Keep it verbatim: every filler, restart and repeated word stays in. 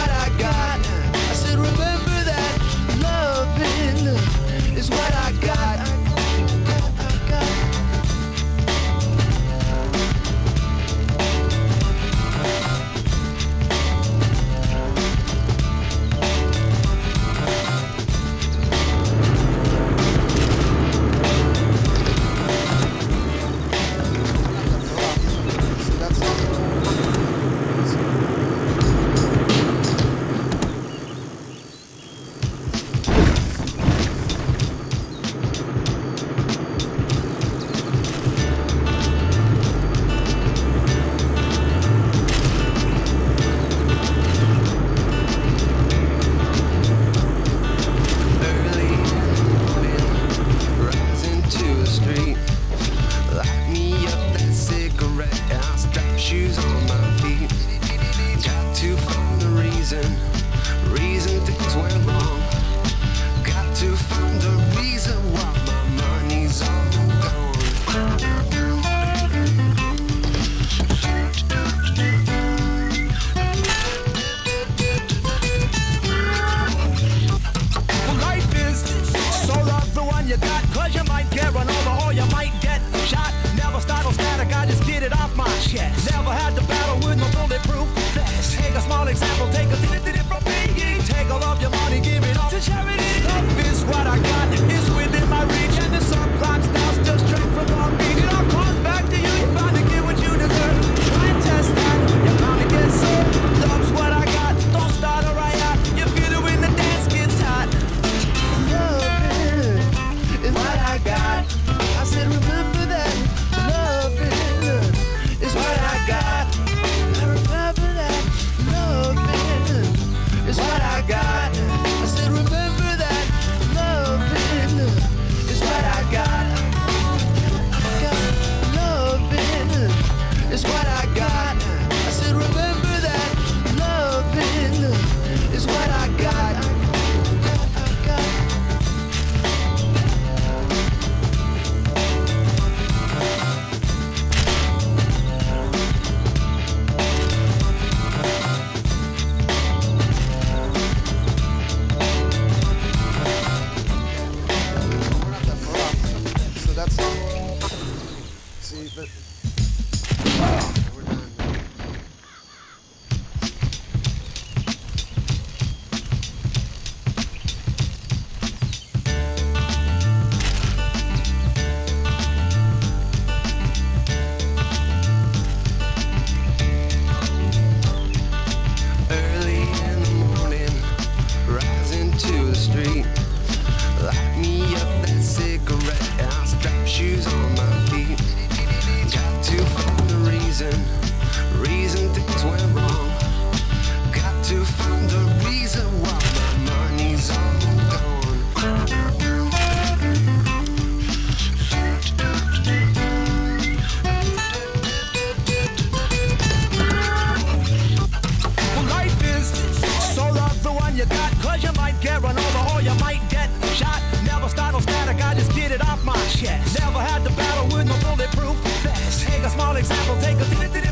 what I got. I said, remember that loving is what I got. I got. Shoes on my feet. Got to find the reason, reason things went wrong. Got to find the reason why my money's all gone. Well, life is so love the one you got, cause you might get run over or you might get shot. Never start on static, I just get it off my chest. Never had to battle with no bulletproof vest. Take a small example, take a did it from me. Take all of your money, give it all to charity. Love is what I got, it's within my reach. And the subplots now still straight from Long Beach. It all comes back to you, you finally get what you deserve. Try and test that, you're bound to get served. Love's what I got, don't start a riot. You feel it when the dance gets hot. Loving is what I got. I said, remember that loving is what I got. I remember that loving is what I got. I said, remember that loving is what I got. I got loving is what I got. I said, remember that loving is what I got. I got. See, but we're done. Early in the morning, rising to the street. Light me up that cigarette, I'll strap shoes on my feet. Got to find the reason, reason things went wrong. Got to find the reason why my money's all gone. Well, life is so love the one you got, cause you might get run over or you might get shot. Never start on static, I just get it off my chest. Never had to battle with no bulletproof vest. Take a small example, take a